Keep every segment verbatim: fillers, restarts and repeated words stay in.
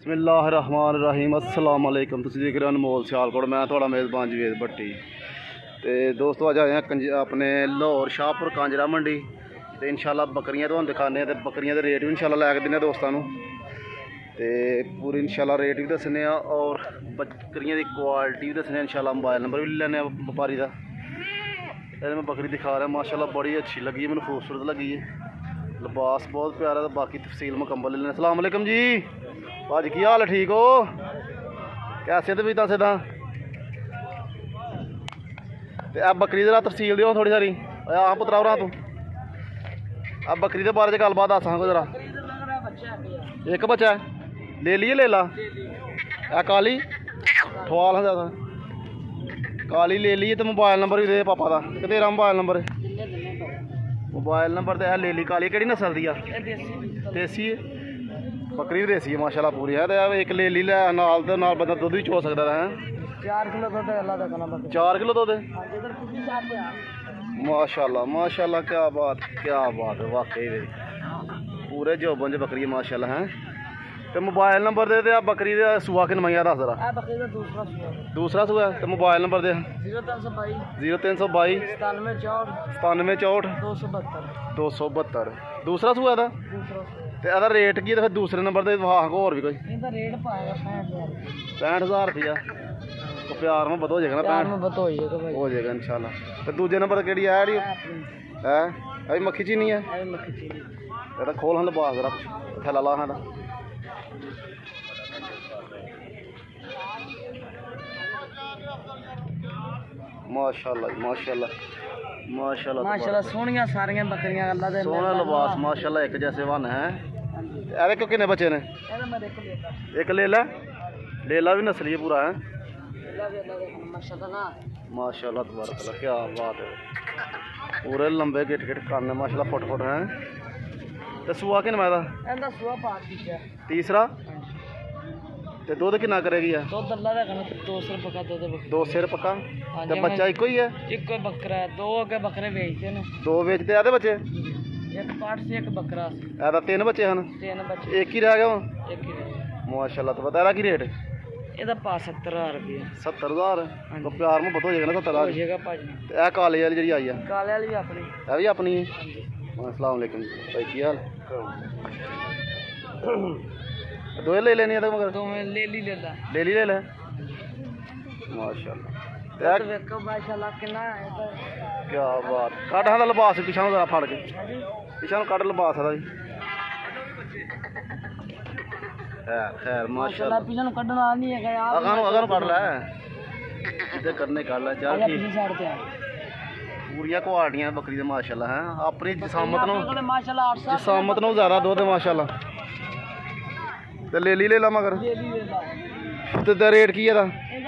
बिस्मिल्लाहिर्रहमानिर्रहीम अस्सलाम वालेकुम। तुसीं देख रहे हो अनमोल सियालकोट। मैं थोड़ा मेज़बान जवेद भट्टी। तो दोस्तों अज आए हैं अपने लाहौर शाहपुर कांजरा मंडी। तो इंशाल्लाह बकरियां तो दिखाने तो बकरियां के रेट भी इंशाल्लाह लैके देने दोस्तों को। तो पूरी इंशाल्लाह रेट भी दसने और बकरियां की क्वालिटी भी दसने। इंशाल्लाह मोबाइल नंबर भी लेने व्यापारी का। मैं बकरी दिखा रहा माशाल्लाह बड़ी अच्छी लगी, मैंने खूबसूरत लगी है, लिबास बहुत प्यारा। तो बाकी तफसील मुकम्मल ले लेना। अस्सलाम वालेकुम जी भाजी, की हाल है? ठीक हो? कैसे तो भी दस दा अब बकरी जरा तफसील दियो थोड़ी सारी। आ पुत्रा उरा तू अब बकरी के बारे गलबात दस हाँ जरा। एक बच्चा है, ले लिए ले ला। ए काली ठवाल है ज़्यादा काली ले ली। तो मोबाइल नंबर भी दे पापा का, कि तेरा मोबाइल नंबर मोबाइल नंबर तो है। ले ली काली कि नस्ल दी? देसी है बकरी भी देसी है माशाल्लाह पूरी है। तो एक ले ली लै नाल तो नाल बंदा दुध भी चो सकता है। चार किलो दुध चार किलो दुध माशाल्लाह माशाल्लाह। क्या बात क्या बात है, वाकई पूरे जोबन च बकरी है माशाल्लाह है। तो मोबाइल नंबर दे दे बकरी का सूआ कि नमाइया दस जरा। दूसरा सूआ है तो मोबाइल नंबर दे। जीरो तीन सौ बाई सतानवे चौठ सतानवे चौठ दो सौ बहत्तर दो सौ बहत्तर दूसरा सूआ था। तो यदा रेट की? तो फिर दूसरे नंबर से वहाँ होर भी कोई पैंठ हज़ार रुपया। तो प्यार में बता हो जाएगा ना? पैंठ हो जाएगा इंशाल्लाह। तो दूजे नंबर केड़ी है जी? है अभी मक्खी चीनी है। ये खोल हाँ लिबास जरा थैला ला हाँ। माशाल्लाह माशाल्लाह माशाल्लाह माशाल्लाह सोहनियां सारियां बकरियां अल्लाह दे सोहना लिबास माशाल्लाह एक जैसे वन है। अरे क्यों कितने बच्चे ने? एक ले ला ले ला भी नस्ली पूरा है माशाल्लाह तबारक क्या बात है। पूरे लंबे गिट गिट कान माशाल्लाह फुट फुट है। तो सूआ कि मैं तीसरा ते दुध कितना करेगी? है दो सौ पक्का दो सिर पक्का। तो बच्चा इको ही है? एक बकरा है, दो के बकरे बेचते हैं। दो बेचते आते बच्चे? एक पाठ से एक बकरा ऐसा तीन बच्चे हैं? तीन बच्चे एक ही रह गया एक ही माशाल्लाह। तो बता की रेट? ਇਹਦਾ पा सत्तर हज़ार रुपये सत्तर हज़ार। तो प्यार में बता हो जाएगा ना सत्तर हज़ार? हो जाएगा भाजी। तो काले वाली जी आई है? काले वाली भी अपनी है भी अपनी है। अस्सलाम वालेकुम भाई, की हाल? दो ले लेनी है तो मगर दो में ले ली ले ला ले ली ले ले माशाल्लाह। देखो माशाल्लाह कितना है। क्या बात। कट हाँ लिबास पिछा जरा फड़ के पिछा कट लिबास है खैर खैर माशाल्लाह। पिछा कटना नहीं है यार। अगां अगां कट लै इधर करने कर लै चल ठीक। पूरियां क्वालिटियां बकरी दे माशाल्लाह हैं। अपनी जिसामत नो जिसामत नो ज़्यादा दुध माशाल्लाह। तो ले ली ले ला मगर तो रेट की है?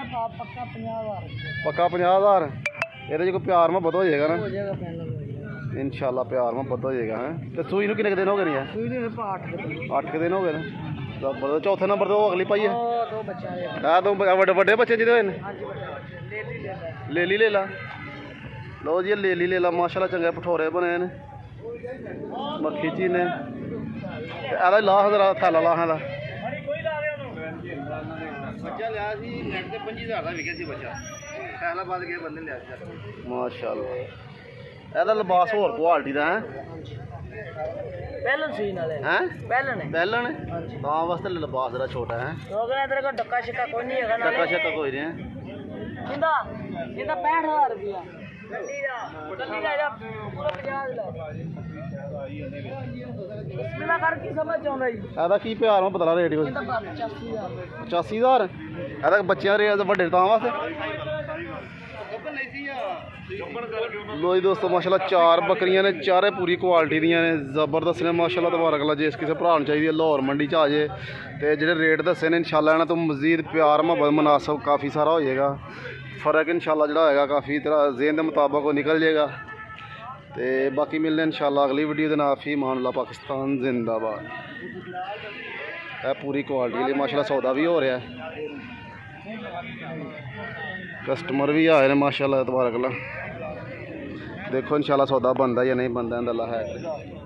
पक्का पचास हज़ार। ये कोई प्यार में बता हो जाएगा ना इंशाल्लाह? प्यार में बता हो जाएगा है। तो सूई नूं कितने दिन हो गए? नहीं है अठ के दिन हो गए ना। तो चौथे नंबर तो अगली पाई है दो बड़े बड़े बच्चे जिदे ले ली ले ला। लो जी ले ली ले ला माशाल्लाह। चंगे भठोरे बने ने मक्खी ची ने। एदा ला जरा थैला ला हाँ बच्चा लिया सी नेट ते पंजी हज़ार का विकिया सी बच्चा। फैसलाबाद के बंदे लिया माशाल्लाह। एदा लिबास होर क्वालिटी दा है। पहलन सी नाले हैं पहलन है पहलन है तां वास्ते लिबास जरा छोटा है। लोग ने तेरे को डक्का शिक्का कोई नहीं है। डक्का शिक्का कोई नहीं है। इंदा इंदा पैंठ हज़ार रुपया गड्डी दा गड्डी दा जा पूरा पचास ला। बिस्मिल्लाह कर की समझ आउंदा जी। एदा की प्यार में बदला रेट? इंदा पचासी हज़ार पचासी हज़ार। एदा बच्चियां रेट बड़े तां वास्ते। लो जी दोस्तों माशाल्लाह चार बकरियां ने, चारे पूरी क्वालिटी दियां ने, जबरदस्त ने माशाल्लाह तबारक अल्लाह। जिस किसी भरा नूं चाहिए लाहौर मंडी च आ जाए तो जेह्ड़े रेट दस्से ने इंशाल्लाह इन्हां तो मजीद प्यार मुहब्बत मुनासब काफ़ी सारा हो जाएगा। फ़र्क इंशाल्लाह जेह्ड़ा होएगा काफ़ी तरह ज़ेहन के मुताबिक वो निकल जाएगा। तो बाकी मिलने इंशाल्लाह अगली वीडियो के नाम। फी मान अल्लाह पाकिस्तान जिंदाबाद। है पूरी क्वालिटी माशाल्लाह। सौदा भी हो रहा है, कस्टमर भी आए हैं माशाल्लाह तबारक अल्लाह। देखो इंशाल्लाह सौदा बनता या नहीं बनता अल्लाह है।